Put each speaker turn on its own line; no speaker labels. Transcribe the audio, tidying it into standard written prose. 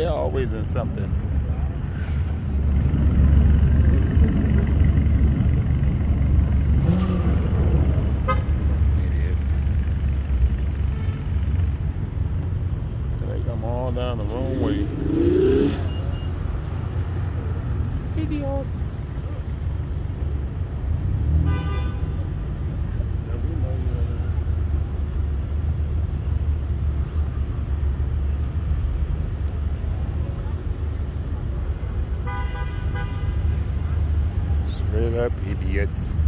They're always in something. Idiots. They come all down the wrong way. Idiots. Straight up idiots.